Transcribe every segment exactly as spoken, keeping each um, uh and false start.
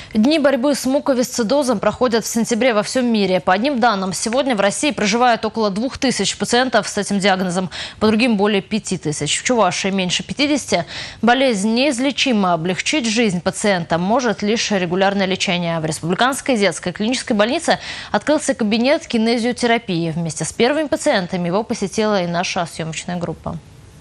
Дни борьбы с муковисцидозом проходят в сентябре во всем мире. По одним данным, сегодня в России проживает около двух тысяч пациентов с этим диагнозом, по другим более пяти тысяч. В Чувашии меньше пятидесяти. Болезнь неизлечима. Облегчить жизнь пациента может лишь регулярное лечение. В Республиканской детской клинической больнице открылся кабинет кинезиотерапии. Вместе с первыми пациентами его посетила и наша съемочная группа.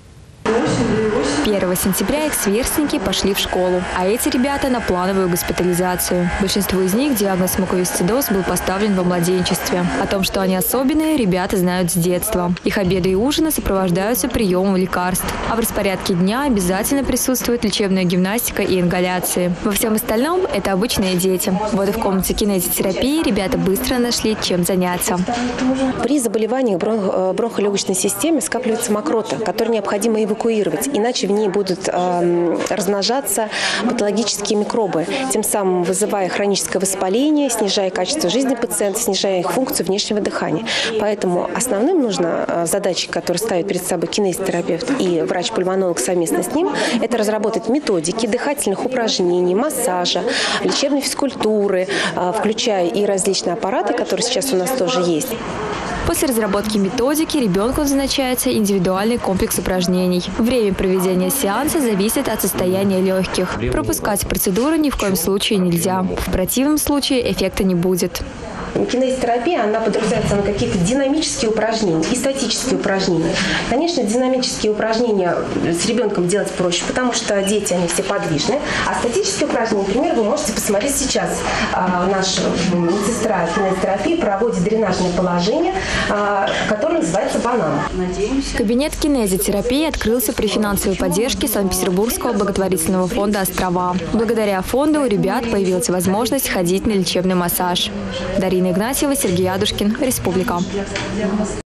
первого сентября их сверстники пошли в школу, а эти ребята на плановую госпитализацию. Большинству из них диагноз муковисцидоз был поставлен во младенчестве. О том, что они особенные, ребята знают с детства. Их обеды и ужины сопровождаются приемом лекарств. А в распорядке дня обязательно присутствует лечебная гимнастика и ингаляции. Во всем остальном это обычные дети. Вот и в комнате кинезиотерапии ребята быстро нашли, чем заняться. При заболеваниях бронх- бронхолегочной системы скапливается мокрота, которую необходимо эвакуировать, иначе в ней будут э, размножаться патологические микробы, тем самым вызывая хроническое воспаление, снижая качество жизни пациента, снижая их функцию внешнего дыхания. Поэтому основным нужно э, задачей, которую ставит перед собой кинезиотерапевт и врач-пульмонолог совместно с ним, это разработать методики дыхательных упражнений, массажа, лечебной физкультуры, э, включая и различные аппараты, которые сейчас у нас тоже есть. После разработки методики ребенку назначается индивидуальный комплекс упражнений. Время проведения сеанса зависит от состояния легких. Пропускать процедуры ни в коем случае нельзя. В противном случае эффекта не будет. Кинезиотерапия, она подразумевается на какие-то динамические упражнения и статические упражнения. Конечно, динамические упражнения с ребенком делать проще, потому что дети, они все подвижны. А статические упражнения, например, вы можете посмотреть сейчас. А, наша медсестра кинезиотерапии проводит дренажное положение, а, которое называется банан. Кабинет кинезиотерапии открылся при финансовой поддержке Санкт-Петербургского благотворительного фонда «Острова». Благодаря фонду у ребят появилась возможность ходить на лечебный массаж. Дарина Игнатьева, Сергей Адушкин, Республика.